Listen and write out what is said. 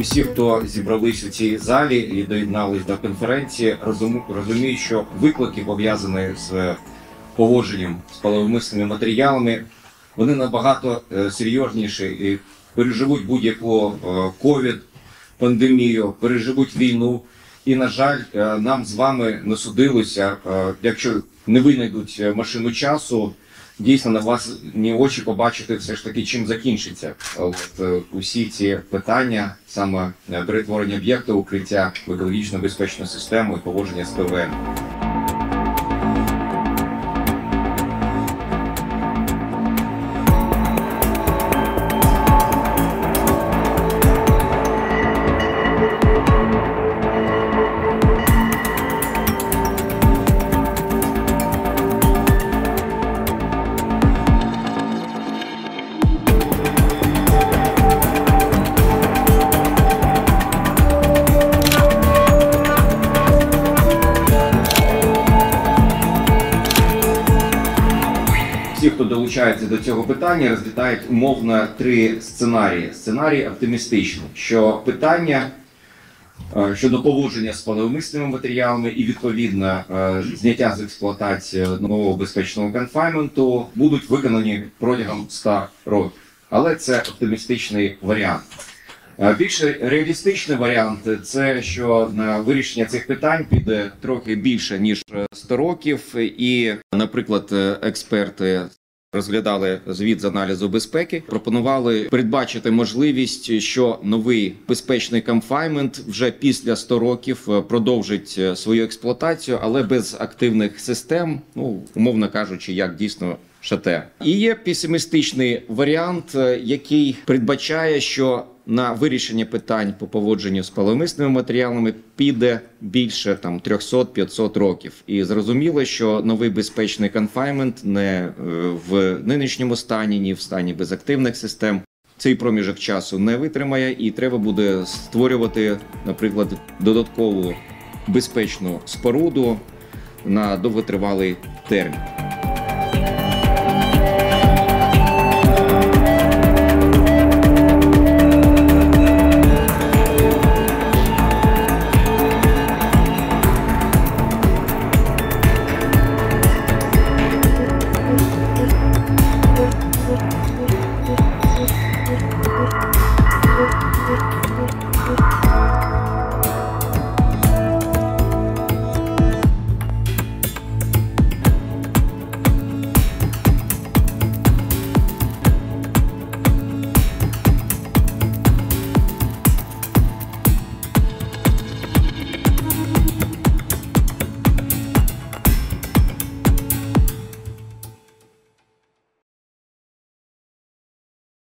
Усі, хто зібрались у цій залі і доєднались до конференції, розуміють, що виклики, пов'язані з поводженням з паливомисними матеріалами, вони набагато серйозніші і переживуть будь-яку ковід-пандемію, переживуть війну. І, на жаль, нам з вами не судилося, якщо не винайдуть машину часу, дійсно на власні очі побачити все ж таки, чим закінчиться усі ці питання, саме перетворення об'єкта, укриття в екологічно безпечну систему і поводження з ПВН. Всі, хто долучається до цього питання, розглядають умовно три сценарії. Сценарій оптимістичний, що питання щодо поводження з паливомисними матеріалами і, відповідно, зняття з експлуатації нового безпечного конфайнменту будуть виконані протягом 100 років. Але це оптимістичний варіант. Більш реалістичний варіант – це, що на вирішення цих питань піде трохи більше, ніж 100 років. І, наприклад, експерти розглядали звіт з аналізу безпеки, пропонували передбачити можливість, що новий безпечний конфайнмент вже після 100 років продовжить свою експлуатацію, але без активних систем, умовно кажучи, як дійсно ШТ. І є песимістичний варіант, який передбачає, що на вирішення питань по поводженню з паливомисними матеріалами піде більше 300-500 років. І зрозуміло, що новий безпечний конфайнмент не в нинішньому стані, ні в стані без активних систем цей проміжок часу не витримає, і треба буде створювати, наприклад, додаткову безпечну споруду на довготривалий термін.